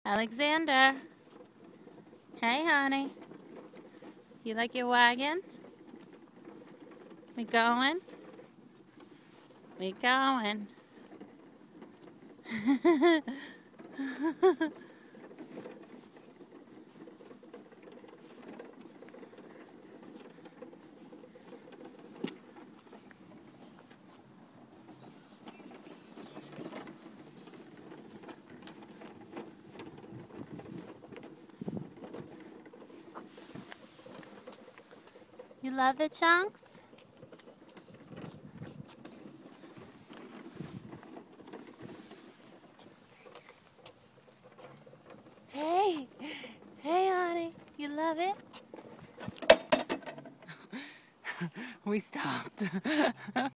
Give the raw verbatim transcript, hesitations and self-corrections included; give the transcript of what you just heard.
Alexander. Hey, honey. You like your wagon? We going? We going. You love it, Chunks? Hey, hey, honey. You love it? We stopped.